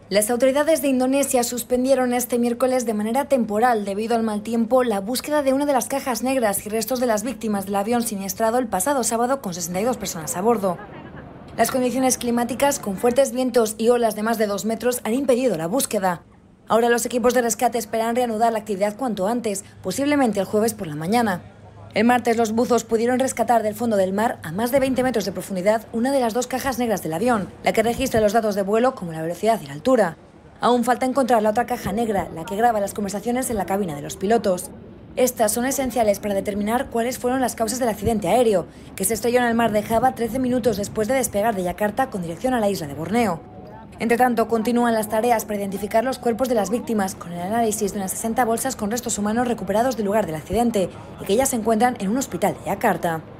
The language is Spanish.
Las autoridades de Indonesia suspendieron este miércoles de manera temporal, debido al mal tiempo, la búsqueda de una de las cajas negras y restos de las víctimas del avión siniestrado el pasado sábado con 62 personas a bordo. Las condiciones climáticas, con fuertes vientos y olas de más de 2 metros, han impedido la búsqueda. Ahora los equipos de rescate esperan reanudar la actividad cuanto antes, posiblemente el jueves por la mañana. El martes los buzos pudieron rescatar del fondo del mar, a más de 20 metros de profundidad, una de las 2 cajas negras del avión, la que registra los datos de vuelo como la velocidad y la altura. Aún falta encontrar la otra caja negra, la que graba las conversaciones en la cabina de los pilotos. Estas son esenciales para determinar cuáles fueron las causas del accidente aéreo, que se estrelló en el mar de Java 13 minutos después de despegar de Yakarta con dirección a la isla de Borneo. Entre tanto, continúan las tareas para identificar los cuerpos de las víctimas, con el análisis de unas 60 bolsas con restos humanos recuperados del lugar del accidente y que ya se encuentran en un hospital de Yakarta.